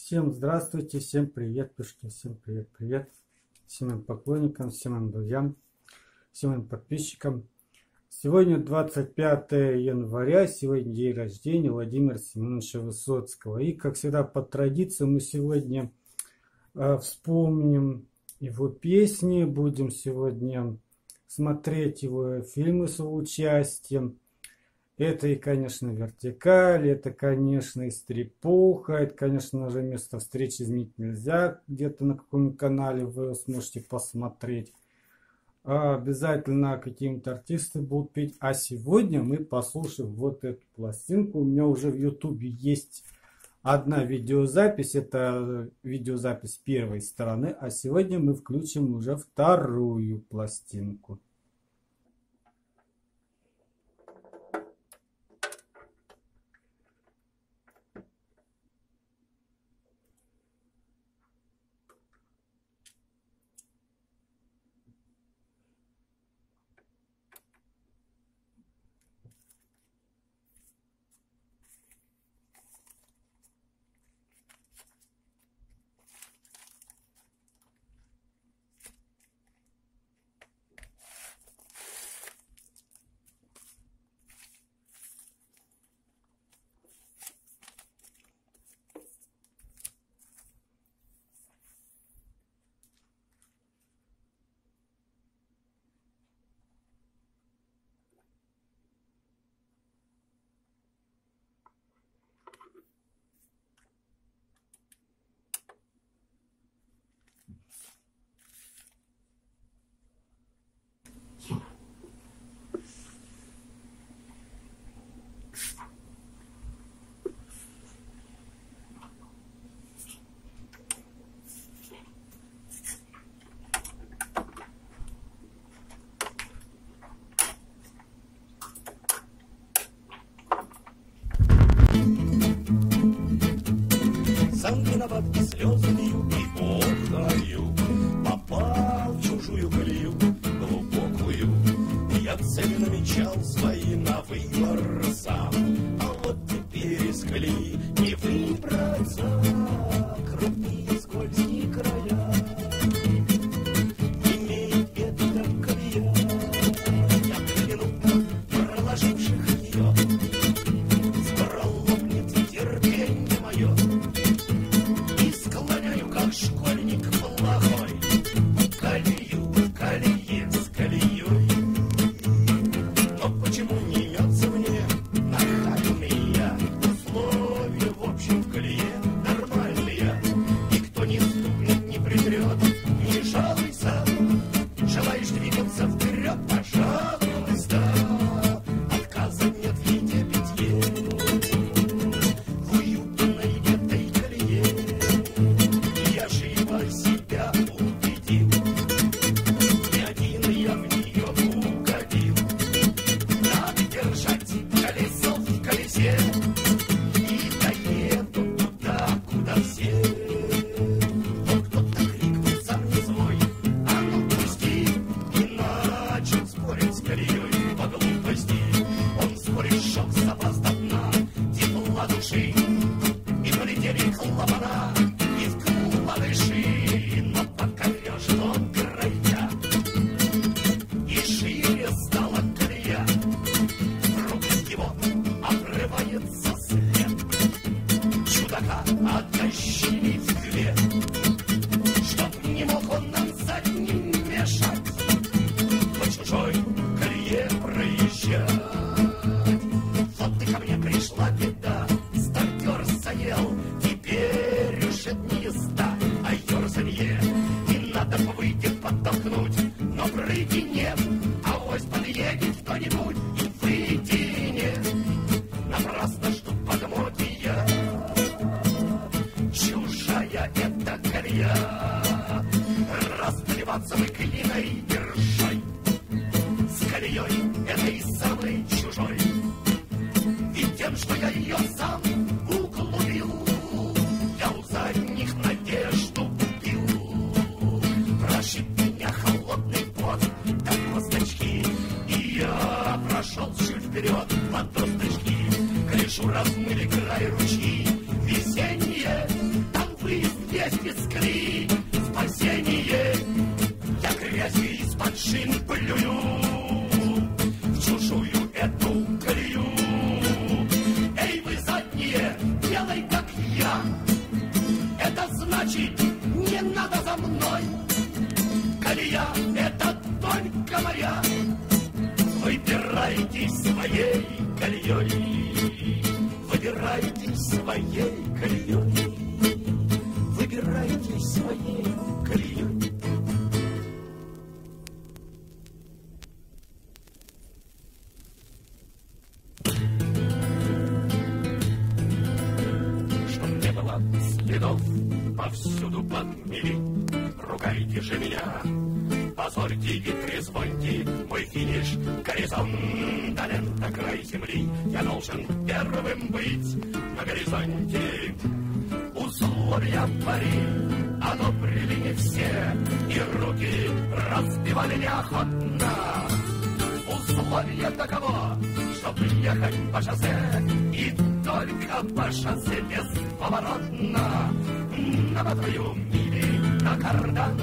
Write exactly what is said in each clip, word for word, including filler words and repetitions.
Всем здравствуйте, всем привет, пушки, всем привет, привет, всем моим поклонникам, всем моим друзьям, всем моим подписчикам. Сегодня двадцать пятое января, сегодня день рождения Владимира Семеновича Высоцкого. И, как всегда, по традиции мы сегодня э, вспомним его песни, будем сегодня смотреть его фильмы с его участием. Это и, конечно, «Вертикаль», это, конечно, и «Стрепуха», это, конечно же, «Место встречи изменить нельзя», где-то на каком-нибудь канале вы сможете посмотреть. А обязательно какие-нибудь артисты будут петь. А сегодня мы послушаем вот эту пластинку. У меня уже в ютубе есть одна видеозапись, это видеозапись первой стороны, а сегодня мы включим уже вторую пластинку. Сам виноват, и слезы лью, и охаю. Попал в чужую колею глубокую. Я цели намечал свои на выбор сам. А вот теперь из колеи не выбраться. Крутые скользкие края имеет эта колея. Я взгляну, проложивших ее, спролопнет терпенье мое. Школьник плохой, колею, колее с колеей. Но почему не имется мне нахальные условия в общем колее нормальные? Никто не стукнет, не притрет, не жалуйся. Желаешь двигаться вперед, пожалуйста. Отказа нет в еде, питье, в уютной этой колее. Себя убедил, не один я в нее угодил. Надо держать колесо в колесе и доеду туда, куда все. Вот кто-то крикнул сам не свой, а ну пусти, и начал спорить с колеей по глупости. Он спорит, шел запас до дна, тепла души, и полетели клапана из вкладыши. Но пока вяжет он края, и шире стала колея, вдруг из него обрывается след. Чудака оттащили в две, чтоб не мог он нам задним мешать, по чужой колее проезжать. Вот и ко мне пришла беда, стартер заел, теперь уж это не езда, а ерзанье. И надо выйти подтолкнуть, но прыти нет. А вось подъедет кто-нибудь и вытянет. Напрасно ждут подмогия, чужая эта колея. Расплеваться вы клиной держой, с колеей этой самой чужой. Ведь тем, что я ее сам углубил, я у задних надежду купил. Прошиб меня холодный пот до косточки, и я прошел чуть вперед по досточке. Крышу размыли край ручьи весенние, там колея. Это значит, не надо за мной. Колея — это только моя. Выбирайте своей колеей. Выбирайте своей колеей. Выбирайте своей колеей. Чтоб не было следов, повсюду подмели. Ругайте же меня, позорьте и трезвоньте. Мой финиш — горизонтален до край земли. Я должен первым быть на горизонте. Условия пари одобрили не все, и руки разбивали неохотно. Условие таково, чтоб ехать по шоссе, и только по шоссе бесповоротно. Намотаю мили на кардан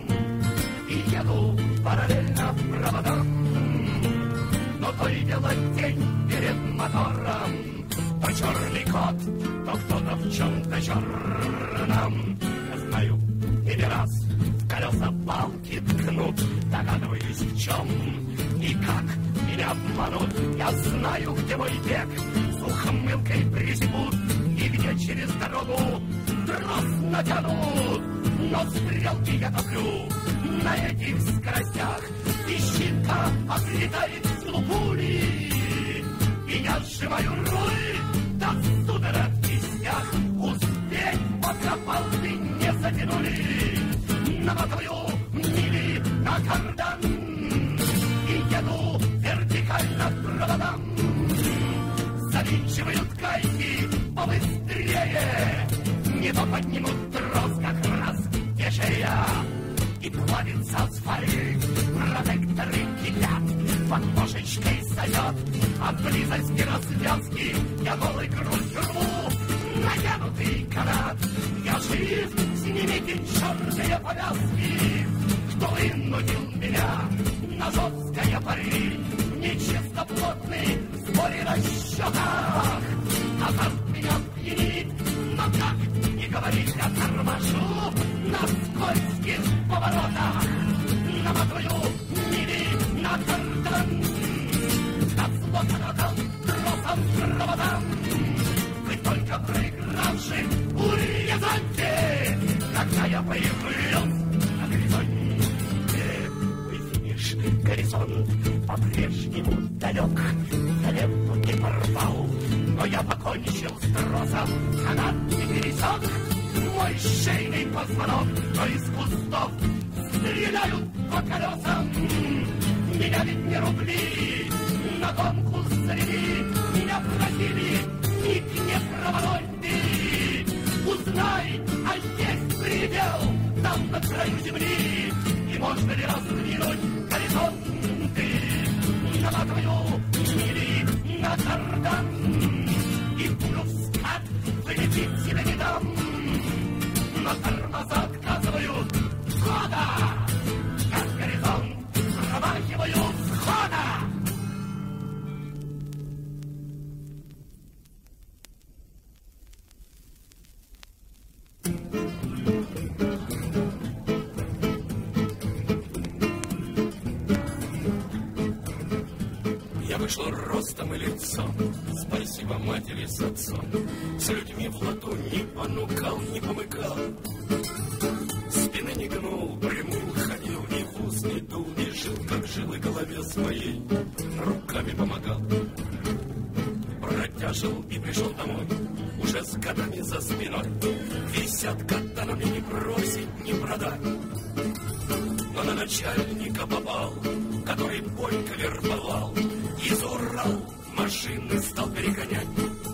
и еду параллельно проводам. Но то и дело день перед мотором, то черный кот, то кто-то в чем-то черном. Я знаю, и не раз в колеса палки ткнут, догадываюсь в чем и как меня обманут. Я знаю, где мой бег с ухмылкой присекут, и где через дорогу трос натянут. Но стрелки я топлю на этих скоростях, и щитка отлетает в пули. И я сжимаю руль до судорог в кистях. Успеть, пока полы не затянули. Намотаю мили на кардан и еду вертикально проводам. Завинчивают гайки побыстрее, не то поднимут трос как раз где шея. И плавится асфальт, протекторы кипят, под ножичкой сойдет от близости развязки. Я голый грудь рву натянутый канат. Я жив, снимите черные повязки. Кто вынудил меня на жесткое пари? Нечистоплотный споры на счетах. Азарт меня пьянит, но как не говорить, я торможу на скользких поворотах. Намотаю мили на кардан, на слотанатом тросом проводам. Вы только проигравши урезайте, когда я появлюсь на горизонте. Вы финиш, горизонт по-прежнему далек. Я ленту не порвал, но я покончил с тросом, канат не пересек. Мой шейный позвонок, но из кустов стреляют по колесам. Меня ведь не рубли, на гонку завели. Меня просили, ник не проволоньте. Узнай, а есть предел там на краю земли. И можно ли раздвинуть горизонты? Наматываю мили на кардан, и пулю в скат вылетит тебе не дам. Но тормоза отказывают хода, как горизонт промахиваю схода. Я вышел ростом и лицом, спасибо матери с отцом. С людьми в лату не понукал, не помыкал. Спины не гнул, прямую ходил, ни в ус не дул, не жил, как жил, и голове своей руками помогал. Протяжил и пришел домой, уже с годами за спиной. Висят катанами, не бросить, не продать. Но на начальника попал, который Борька вербовал. Из Урал машины стал перегонять.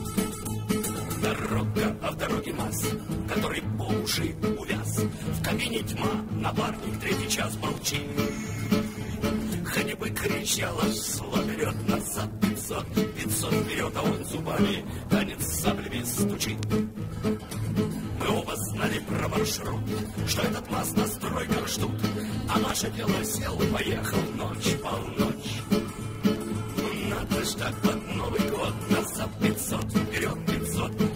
Дорога, а в дороге масс, который по уши увяз. В кабине тьма, напарник третий час молчит. Хоть бы кричала, шло вперед, назад пятьсот, пятьсот вперед, а он зубами танец с саблями стучит. Мы оба знали про маршрут, что этот масс на стройках ждут, а наше дело сел, поехал ночь, полночь. Надо ж так под Новый год, назад пятьсот, вперед пятьсот, сигнал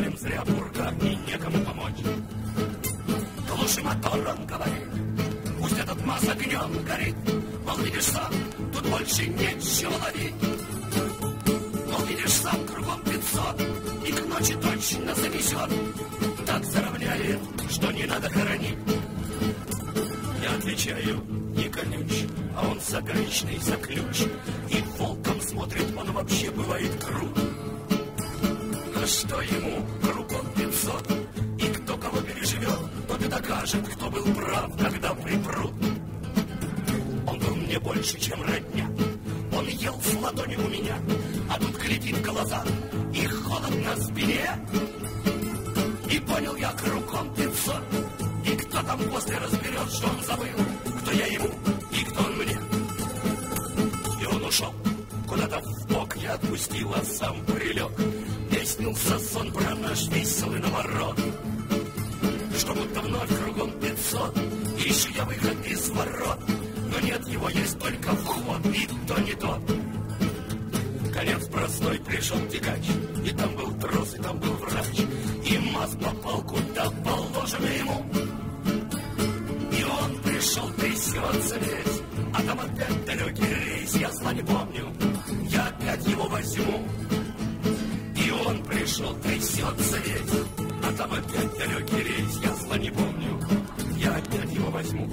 Палим зря бурка, и некому помочь. Глуши мотор, он говорит, пусть этот МАЗ огнем горит. Мол, видишь сам, тут больше нечего ловить. Мол, видишь сам, кругом пятьсот, и к ночи точно занесет. Так заровняет, что не надо хоронить. Я отвечаю, не конюч, а он заграничный за ключ. И волком смотрит, он вообще бывает крут. Но что ему кругом пятьсот, и кто кого переживет, тот и докажет, кто был прав, когда припрут. Он был мне больше, чем родня, он ел с ладони у меня, а тут глядит в глаза, и холод на спине. И понял я кругом пятьсот, и кто там после разберет, что он забыл, кто я ему и кто он мне. И он ушел куда-то в бок, я отпустил, а сам прилег. Мне снился сон про наш веселый наворот, что будто вновь кругом пятьсот, и ищу я выход из ворот. Но нет его, есть только вход, и то не тот. Конец простой, пришел тягач, и там был трос, и там был врач, и МАЗ попал куда положено ему. И он пришел, трясется весь, а там опять далекий рейс, я зла не помню, я опять его возьму. И он пришел, трясется весь, а там опять далекий рейс, я зла не помню, я опять его возьму.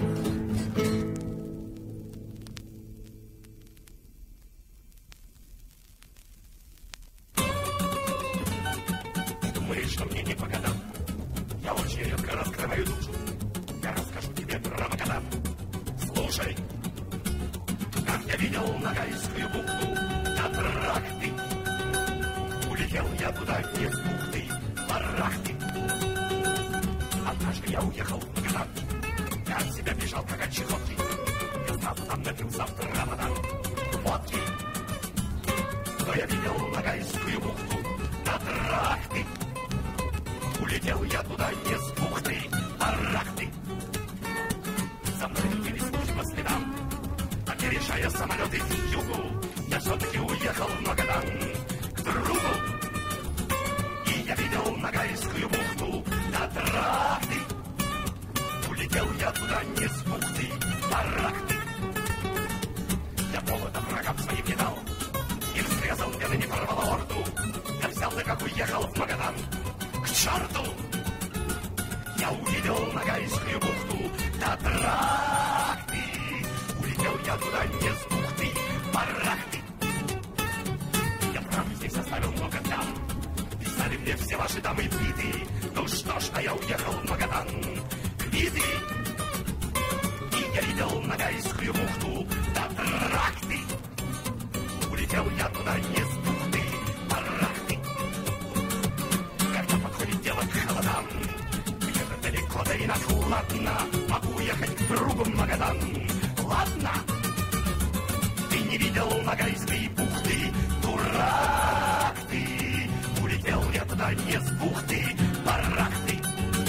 Думаешь, что мне не по годам? Я очень редко раскрываю душу. Я расскажу тебе про Магадан. Слушай, как я видел Ногайскую бухту на тракты. Улетел я туда без бухты, барахты. Однажды я уехал в Магадан. Я от себя бежал, как от чехотки. Я сразу там напился в Рамадан водки. Но я видел Ногайскую бухту на тракты. Улетел я туда из бухты, барахты. За мной летели службы по следам, опережая самолеты в югу. Я все-таки уехал в Магадан к другу. И я видел Ногайскую бухту на тракты. Улетел я туда не с бухты, барахты. Я поводом врагам своим не дал, им срезал вены, не порвал орду. Я взял да как уехал в Магадан к черту. Я увидел Ногайскую бухту на тракты. Улетел я туда не с бухты, барахты. Я правда здесь оставил много дам, писали мне все ваши дамы виды. Ну что ж, а я уехал в Магадан к виды. И я видел Ногайскую бухту на тракты. Улетел я туда не с бухты, барахты. Когда подходит дело к холодам, где-то далеко да и накладно, могу ехать к другу в Магадан. Ладно, ты не видел Ногайской бухты, дурак ты. Улетел я туда не с бухты, барахты.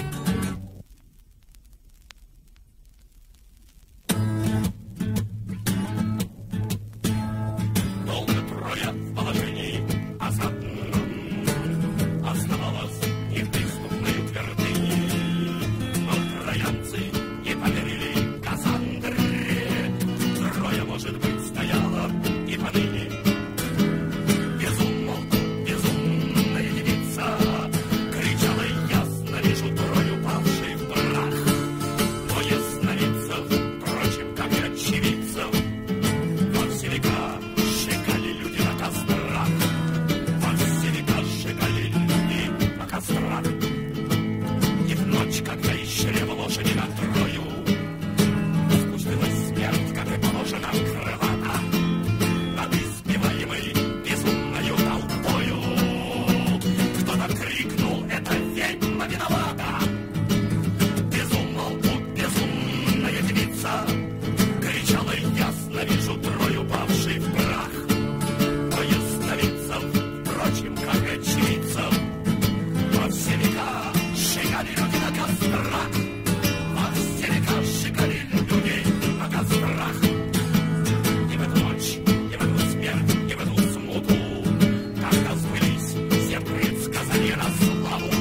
Долго Троя в положении осадном оставалась неприступной твердыней. Но троянцы не поверили Кассандре. Троя, может быть, стояла и поныне. Безумолку, безумная девица кричала ясно, вижу Трою павшей в прах. Но ясновидцев, впрочем, как и очевидцев, во все века сжигали люди на кострах. Во все века сжигали люди на кострах. И в ночь, когда исчерела лошади на Трою, спустилась смерть, как и положено, крылата над избиваемой безумною толпою. Кто-то крикнул: это ведьма виновата. Безумолку, безумная девица кричала ясно, вижу Трою павшей в прах. Но ясновидцев, впрочем, как и очевидцев, во все века сжигали люди на кострах. Во все века сжигали люди на кострах. И в эту ночь, и в эту смерть, и в эту смуту, когда сбылись все предсказания на славу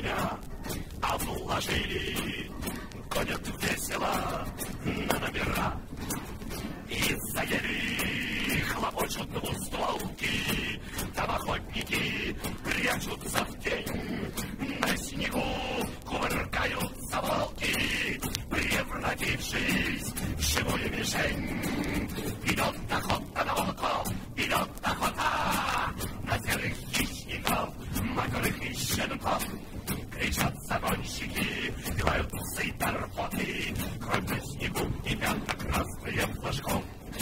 меня обложили, гонят весело на номера. Из-за ели хлопочут двустволки, там охотники прячутся в тень. На снегу кувыркаются волки, превратившись в живую мишень. Идет охота на волков, идет охота на серых хищников, мокрых и щенков. Кричат загонщики, бивают псы торпоты, кровь на снегу и пятна красные флажком.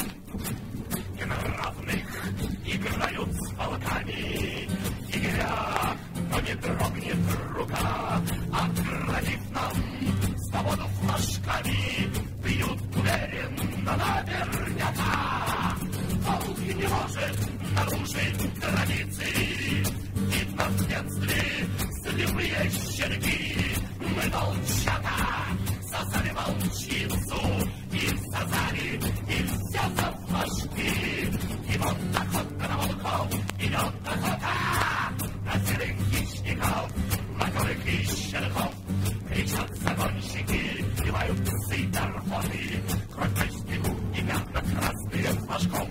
И на равных играют с волками егеря, но не дрогнет рука, отградив нам свободу флажками, бьют уверенно наверняка. Волк не может нарушить традиции, видно в детстве слепые щенки. Мы волчата сосали волчицу и сосали, и все за флажки. И вот охота на волков, идет охота на серых хищников, мокрых и щенков. Кричат загонщики, бивают псы торпоты, кровь на снегу и пятна красные флажком.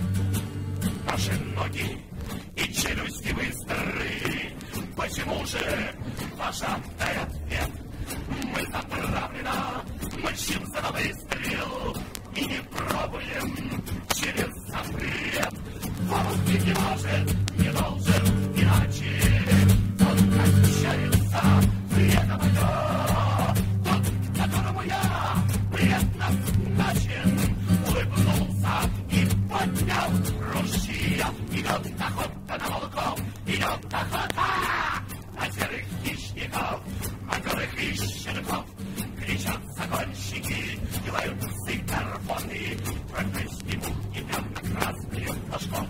Наши ноги и челюсти быстрые, почему же ваш ответ? Мы заправлено, мчим за на выстрел и не пробуем через запрет. Волк не может, не должен, иначе он кончается предо тот, которому я предназначен, улыбнулся и поднял ружье. Идет охота на волков, идет охота на серых хищников, мокрых и щенков. Кричат загонщики, делают псы торпоты, кровь на снегу и пятна красные флажком.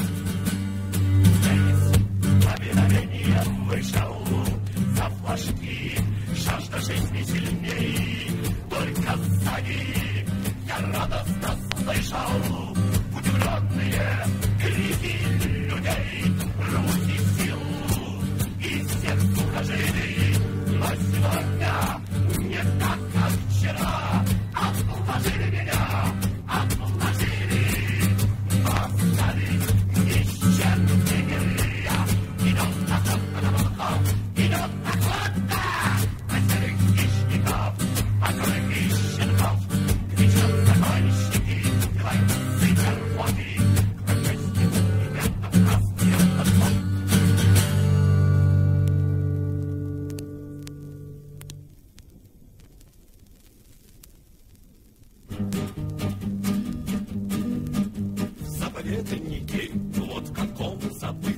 Здесь на мгновение вышел за флажки, жажда жизни сильней, только сзади я радостно слышал удивленные крики людей. Рвут из сил, из всех ухажений, но сегодня не так, как вчера. Обложили меня, обложили, остались ни с чем егеря. Идет охота на волков, идет охота на серых хищников, мокрых и щенков. Кричат загонщики, делают псы торпоты, кровь на снегу и пятна красные флажком. Заповедники, вот в каком забыл.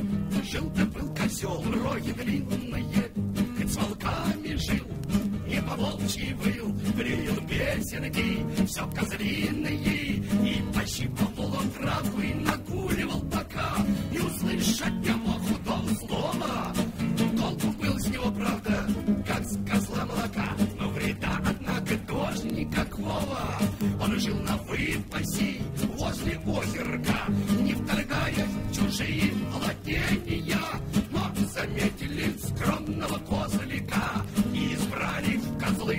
Жил-то был козел, роги длинные, хоть с волками жил, не по-волчьи выл, блеял песенки, все козлиные, и пощипывал он травку и нагуливал бока, и услышать не мог худого слова. Толку был с него, правда, как с козла молока, но вреда, однако, тоже никакого. Он жил на выпасе возле озерка, не вторгаясь в чужие владения, но заметили скромного козлика и избрали в козлы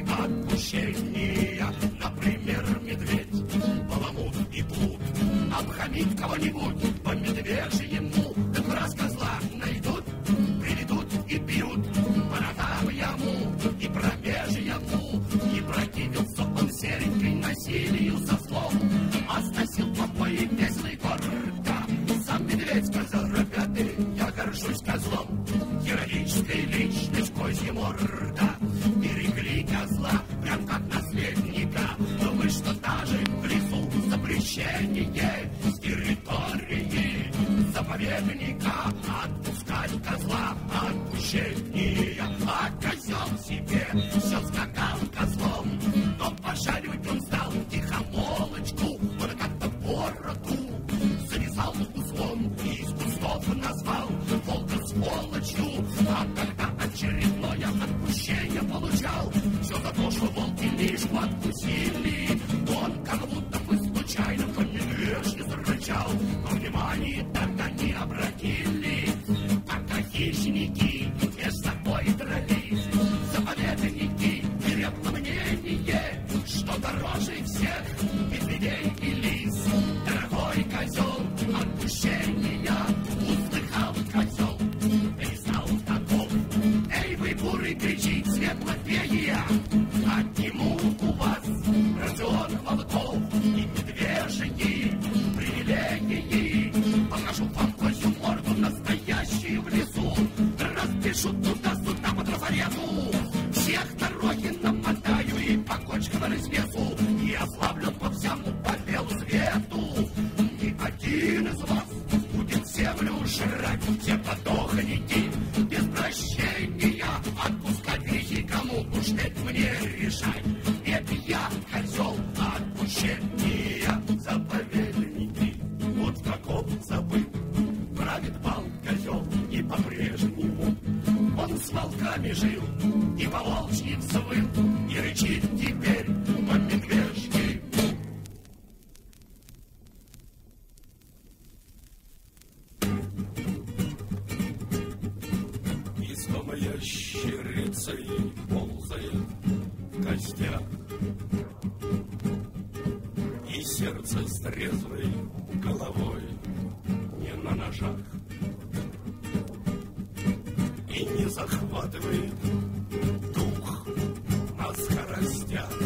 отпущения. Например, медведь, баламут и плут обхамить кого-нибудь по медвежьему, так раз козла найдут, приведут и бьют по ногам ему и промеж ему. И противился он серенькой насилию со слов, а сносил попои песни гордо. Сам медведь сказал: ребята, я горжусь козлом, героическая личность козья морда. Берегли козла прям как наследника, думаю, что даже в лесу запрещение с территории заповедника отпускать козла отпущения. А козел себе все скакал козлом, но пошаривать он стал тихомолочку. Он как-то бороду завязал узлом и из кустов назвал волка сволочью. А когда очередное отпущение получал, все за то, что волки лишку откусили, он как будто бы случайно по медвежьи зарычал, но внимание тогда не обратили. Пока хищники между собой дрались, светлопея, отнимут у вас рацион волков и медвежьи привилегии. Покажу вам козью морду настоящую в лесу, распишут туда-сюда по трафарету. Всех дороги намотаю и по кочкам развесу, и ослаблю по всему по белу свету. Ни один из вас будет землю жрать, все подохните без прощения. Отпускать грехи кому уж ведь мне решать. Ведь я козел отпущения. Заповедники, вот каков забыт, правит бал козел и по-прежнему. Он с волками жил и по волчьим свыл, и рычит теперь по-медвежьи. Ящерицей ползает в костях, и сердце с трезвой головой не на ножах, и не захватывает дух на скоростях,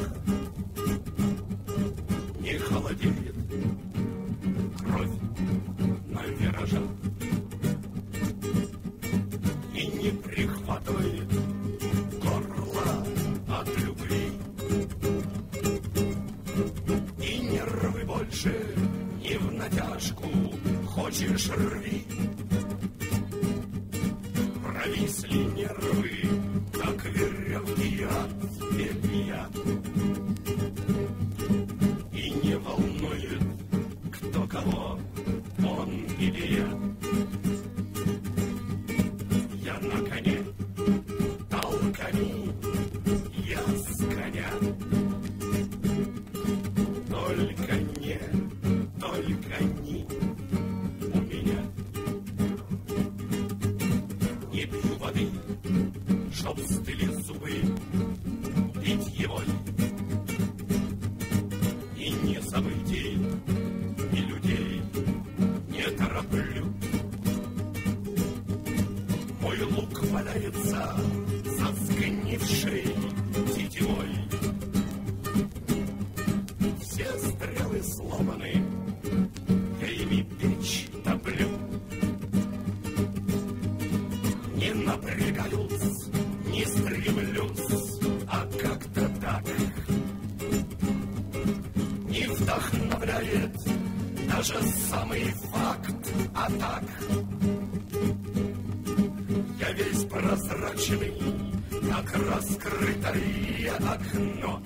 не холодеет кровь на виражах, и не прихватывает горло от любви. И нервы больше не в натяжку хочешь рви. Провисли нервы, как веревки от белья. И не волнует, кто кого, он или я. Я на коне, толкани, я с коня. Только не, только не у меня. Не пью воды, чтоб стыли зубы питьевой. И не событий, и людей не тороплю. Мой лук валяется заскнившей тетивой. Все стрелы сломаны, я ими печь топлю. Не напрягаюсь, не стремлюсь, а как-то так. Не вдохновляет даже самый факт, а так. Я весь прозрачный, как раскрытое окно,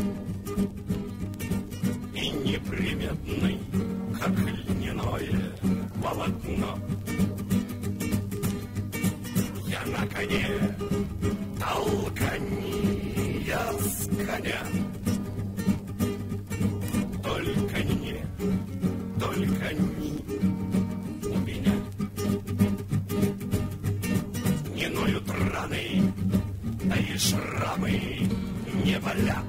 и неприметный, как льняное полотно. Я на коне, толкани, я с коня. Только не, только не у меня. Не ноют раны, да и шрамы не болят.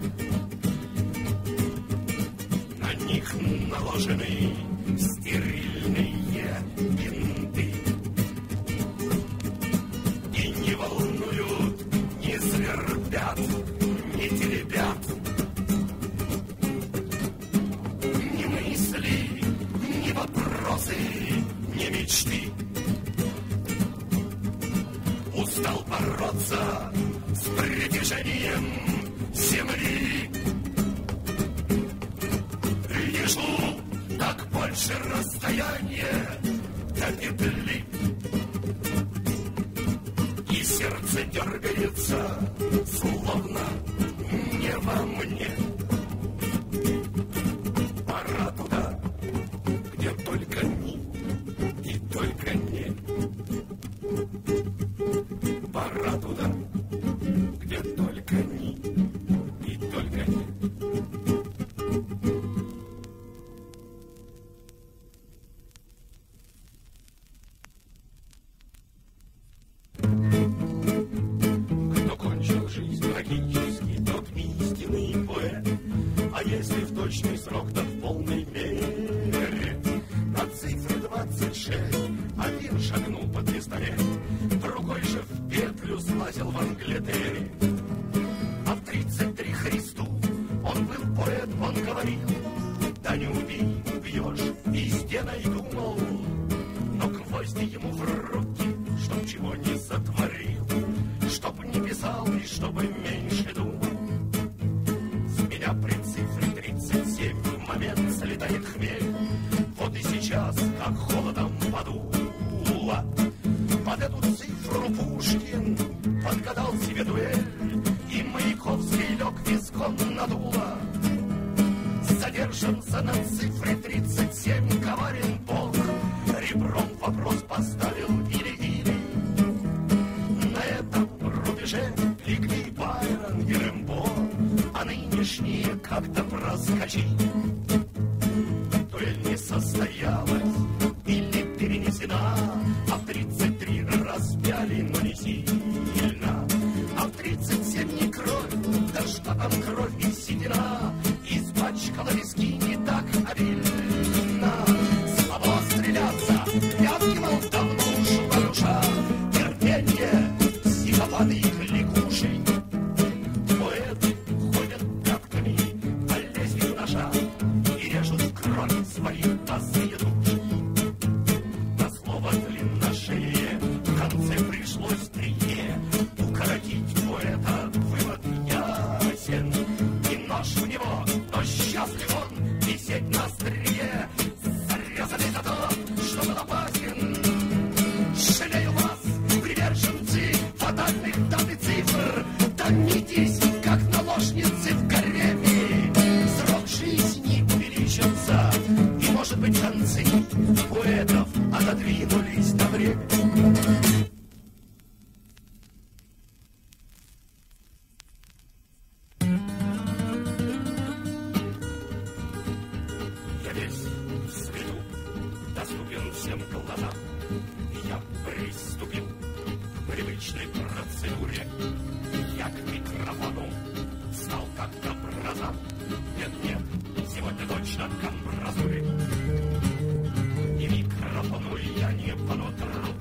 На них наложены стерильные бинты. И не волнуют, не свербят, не теребят. Ни мысли, ни вопросы, ни мечты. Устал бороться с притяжением земли. Лежу, так больше расстояние до петли. И сердце дергается, словно не во мне. Пора туда, где только ни и только не. Пора туда, где только ни и только не. Кто кончил жизнь трагически, тот истинный поэт. А если в точный срок, то в полной мере. На цифре двадцать шесть один шагнул под пистолет, другой же в петлю слазил в Англитере. бьешь, везде найдумал. Но гвозди ему в руки, чтоб чего не сотворил, чтоб не писал и чтобы меньше думал. С меня при цифре тридцать семь в момент слетает хмель. Вот и сейчас, как холодом подуло, под эту цифру Пушкин подгадал себе дуэль, и Маяковский лег виском надуло. Задержался на цифре тридцать семь коварен Бог, ребром вопрос поставил или-или. На этом рубеже легли Байрон и Рэмбо, а нынешние как-то проскочили. Дуэль не состоялась или перенесена, а в тридцать три распяли, но не сильно. А в тридцать семь не кровь, да что там кровь и седина, испачкала виски не так обильно. Слабо стреляться, пятки, мол, давно ушла душа, терпенье, психопаты их лягушей. Поэты ходят пятками по лезвию ножа и режут кровь свои тазы души. На слово длинношее в конце пришлось трие укоротить поэта, вывод ясен. И нож в него, но счастлив он висеть на острие, зарезанный за то, что был опасен. Жалею вас, приверженцы фатальных дат и цифр, томитесь, как наложницы в гареме. Срок жизни увеличился, и, может быть, концы поэтов отодвинулись на время. Я весь в свету, доступен всем глазам. Я приступил к привычной процедуре. Я к микрофону стал как к образам. Нет, нет, сегодня точно к амбразуре. И микрофону я не понотру.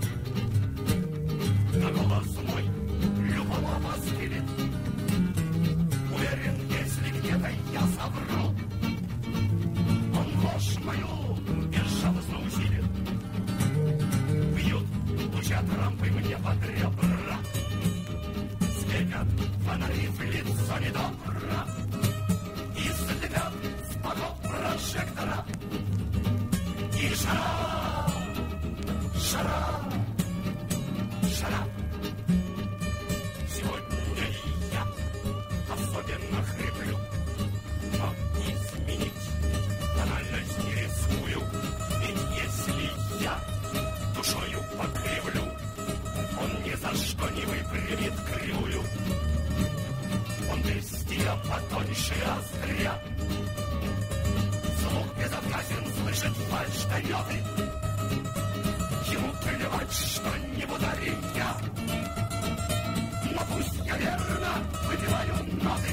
На голос мой любого воскелет. Уверен, если где-то я соврал, он ложь мою безжалостно усилит. Бьют, лучат рампы мне под ребра, светят фонари в лицо недобро и слепят с боков прожектора. И жара, жара, жара. Сегодня и я особенно хриплю, но изменить тональность не рискую. Ведь если я душою покривлю, он ни за что не выпрямит кривую. Он листья потоньше остря, слух безотказен, слышит фальшь дает. Ему плевать, что не ударил я, но пусть я верно выпиваю ноты.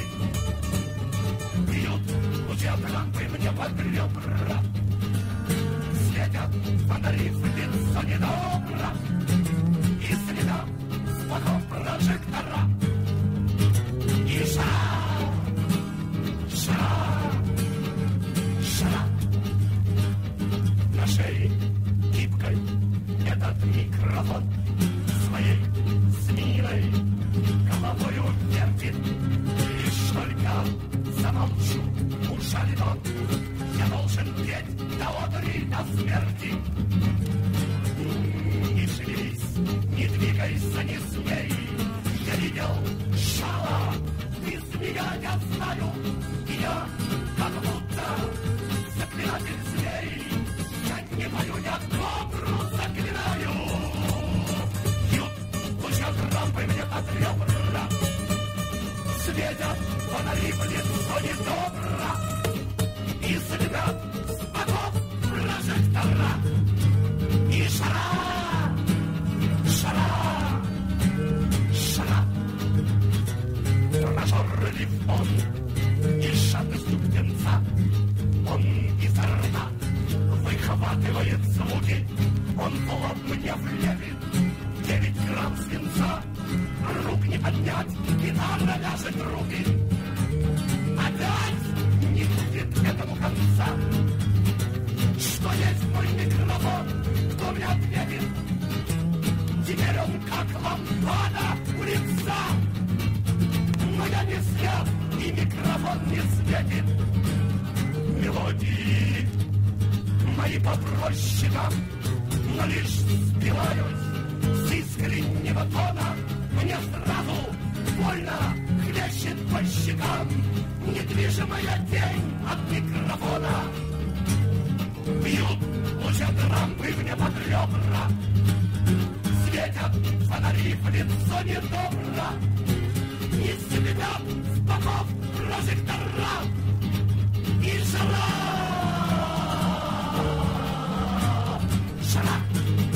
Бьют лучат лампы мне под ребра, светят фонари в лицо недобро и следят с боков прожектора. И жара, жара, жара. На шее гибкой этот микрофон своей змеиной головою вертит. Лишь только замолчу, ушалит он, я должен петь до одури, до смерти. Не шевелись, не двигайся, не смей, я видел шала, и змея я знаю, и я как будто заклинатель змей. Я не пою, я кобру заклинаю. Бьют лучат рампы мне под ребра, светят фонари в лицо недобро и слепят с боков прожектора. И жара, жара, жара. Прожорлив он и жадностью птенца, он изо рта выхватывает звуки. Он плод мне влепит девять грамм свинца. Рук не поднять, гитара ляжет руки. Опять не будет этому конца. что есть мой микрофон, кто мне ответит? Теперь он как лампада у лица, но я не слеп, и микрофон не светит. Мелодии мои попроще там, но лишь сбиваюсь с искреннего тона. Мне сразу больно хлещет по щекам недвижимая тень от микрофона. Бьют лучи мне под ребра, светят фонари в лицо недобро, и светят с боков прожектора, и жара, жара.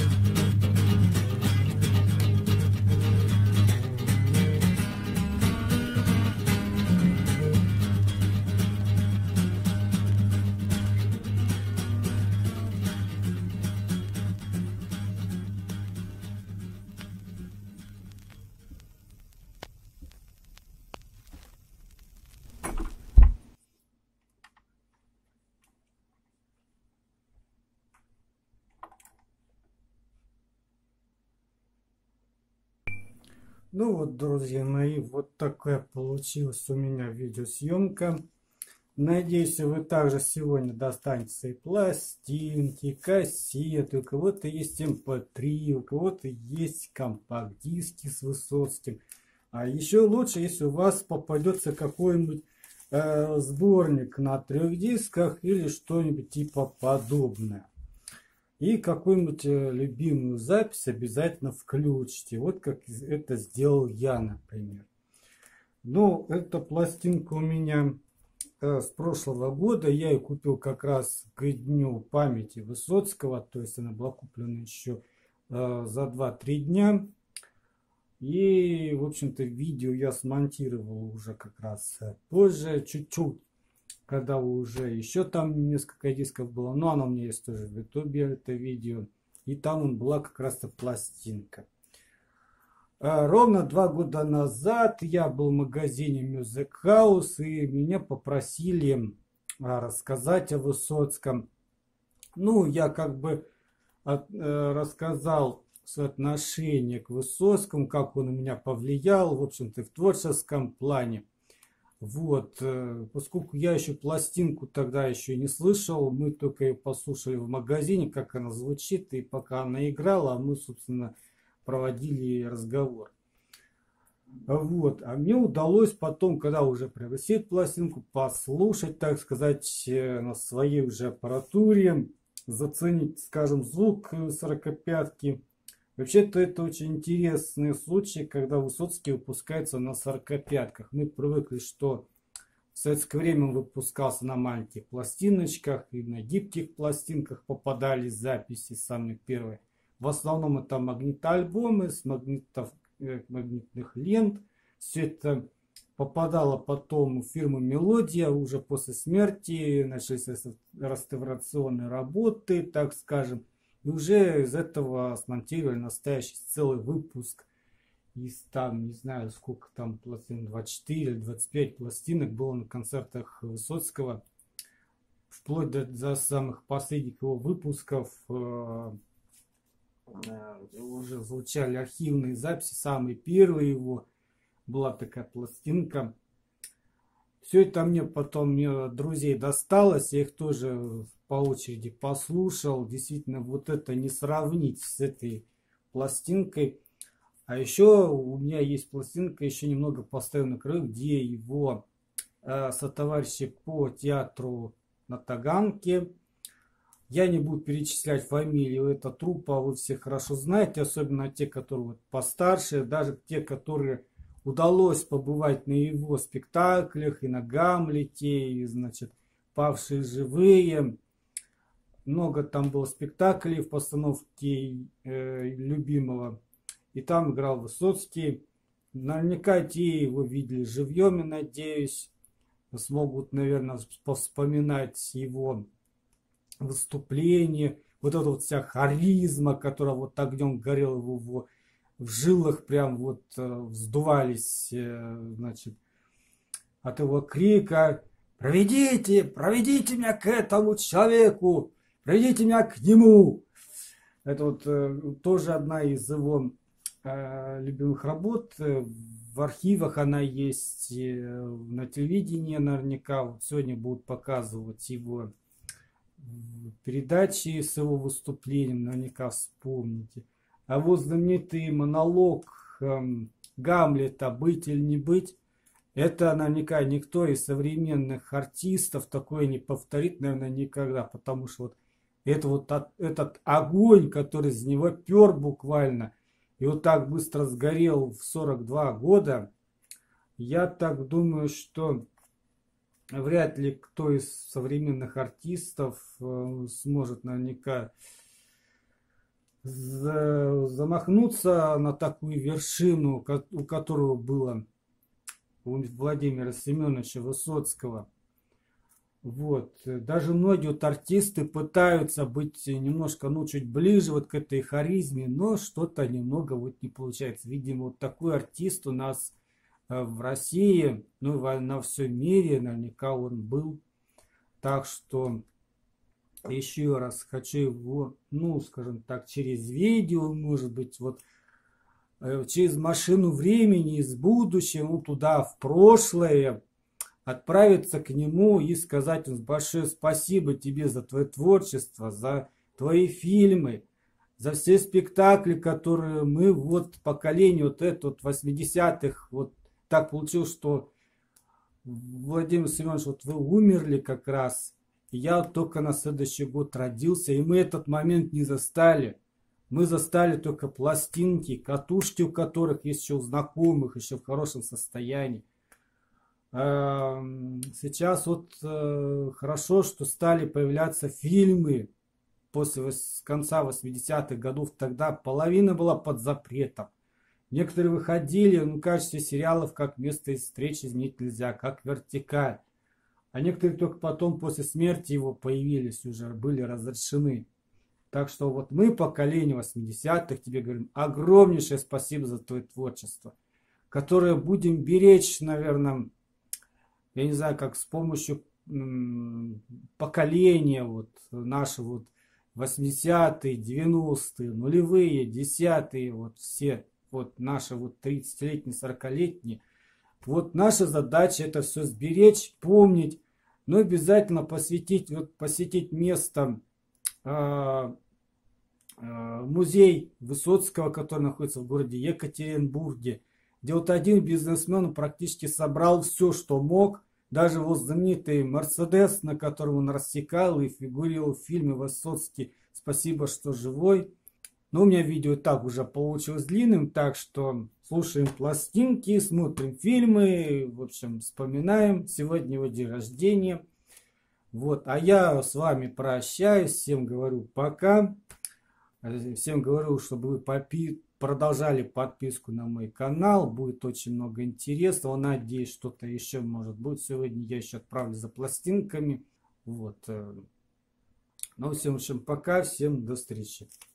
Ну вот, друзья мои, вот такая получилась у меня видеосъемка. Надеюсь, вы также сегодня достанете свои пластинки, кассеты, у кого-то есть эм пэ три, у кого-то есть компакт-диски с Высоцким. А еще лучше, если у вас попадется какой-нибудь э, сборник на трех дисках или что-нибудь типа подобное. И какую-нибудь любимую запись обязательно включите. Вот как это сделал я, например. Ну, эта пластинка у меня э, с прошлого года. Я ее купил как раз к дню памяти Высоцкого. То есть она была куплена еще э, за два-три дня. И, в общем-то, видео я смонтировал уже как раз позже, чуть-чуть. Когда уже еще там несколько дисков было, но оно у меня есть тоже в ютубе, это видео. И там была как раз-то пластинка. А, ровно два года назад я был в магазине Music House, и меня попросили а, рассказать о Высоцком. Ну, я как бы от, э, рассказал свое отношение к Высоцкому, как он на меня повлиял, в общем-то, в творческом плане. Вот, поскольку я еще пластинку тогда еще не слышал, мы только ее послушали в магазине, как она звучит, и пока она играла, мы, собственно, проводили разговор. Вот, а мне удалось потом, когда уже приобрести пластинку, послушать, так сказать, на своей уже аппаратуре, заценить, скажем, звук сорокопятки. Вообще-то это очень интересный случай, когда Высоцкий выпускается на сорокопятках. Мы привыкли, что в советское время он выпускался на маленьких пластиночках и на гибких пластинках попадались записи самые первые. В основном это магнитоальбомы с магнитов, э, магнитных лент. Все это попадало потом в фирму «Мелодия». Уже после смерти начались реставрационные работы, так скажем. И уже из этого смонтировали настоящий целый выпуск. Из там, не знаю, сколько там пластин, двадцать четыре или двадцать пять пластинок было на концертах Высоцкого. Вплоть до, до самых последних его выпусков э, э, уже звучали архивные записи. Самые первые его была такая пластинка. Все это мне потом, мне от друзей досталось, я их тоже по очереди послушал. Действительно, вот это не сравнить с этой пластинкой. А еще у меня есть пластинка, еще немного поставлю на краю, где его э, сотоварищи по театру на Таганке. Я не буду перечислять фамилию этого труппа, вы все хорошо знаете, особенно те, которые вот постарше, даже те, которые удалось побывать на его спектаклях и на Гамлете, и, значит, «Павшие живые». Много там было спектаклей в постановке э, любимого. И там играл Высоцкий. Наверняка те его видели живьем, я надеюсь. Смогут, наверное, повспоминать его выступление. Вот эта вот вся харизма, которая вот огнем горела в его в жилах, прям вот вздувались, значит, от его крика: «Проведите, проведите меня к этому человеку! Приведите меня к нему. Это вот э, тоже одна из его э, любимых работ. В архивах она есть, э, на телевидении наверняка. Вот сегодня будут показывать его передачи с его выступлением, наверняка вспомните. А вот знаменитый монолог э, Гамлета «Быть или не быть», это наверняка никто из современных артистов такое не повторит, наверное, никогда, потому что вот это вот этот огонь, который из него пер буквально, и вот так быстро сгорел в сорок два года, я так думаю, что вряд ли кто из современных артистов э, сможет наверняка за, замахнуться на такую вершину, у которого было у Владимира Семеновича Высоцкого. Вот. Даже многие вот артисты пытаются быть немножко, ну, чуть ближе вот к этой харизме, но что-то немного вот не получается. Видимо, вот такой артист у нас в России, ну, и на всем мире наверняка он был. Так что еще раз хочу его, ну, скажем так, через видео, может быть, вот через машину времени из будущего, ну, туда, в прошлое, отправиться к нему и сказать ему большое спасибо тебе за твое творчество, за твои фильмы, за все спектакли, которые мы, вот, поколение вот это, вот, восьмидесятых, вот, так получилось, что Владимир Семенович, вот вы умерли как раз, я только на следующий год родился, и мы этот момент не застали. Мы застали только пластинки, катушки, у которых есть еще у знакомых, еще в хорошем состоянии. Сейчас вот хорошо, что стали появляться фильмы после конца восьмидесятых годов. Тогда половина была под запретом. Некоторые выходили, ну, в качестве сериалов, как «Место встречи изменить нельзя», как «Вертикаль». А некоторые только потом, после смерти его, появились уже, были разрешены. Так что вот мы, поколение восьмидесятых, тебе говорим огромнейшее спасибо за твое творчество, которое будем беречь, наверное, я не знаю, как с помощью поколения вот нашего вот восьмидесятые, девяностые, нулевые, десятые, вот все, вот наши вот тридцатилетние, сорокалетние. Вот наша задача это все сберечь, помнить, но обязательно посвятить, вот, посетить место, э, э, музей Высоцкого, который находится в городе Екатеринбурге, где вот один бизнесмен практически собрал все, что мог, даже вот знаменитый Мерседес, на котором он рассекал и фигурировал в фильме Высоцкий «Спасибо, что живой». Но у меня видео так уже получилось длинным, так что слушаем пластинки, смотрим фильмы, в общем, вспоминаем. Сегодня его день рождения. Вот, а я с вами прощаюсь, всем говорю пока. Всем говорю, чтобы вы попи продолжали подписку на мой канал. Будет очень много интересного. Надеюсь, что-то еще может быть. Сегодня я еще отправлю за пластинками. Вот. Ну, всем, в общем, пока. Всем до встречи.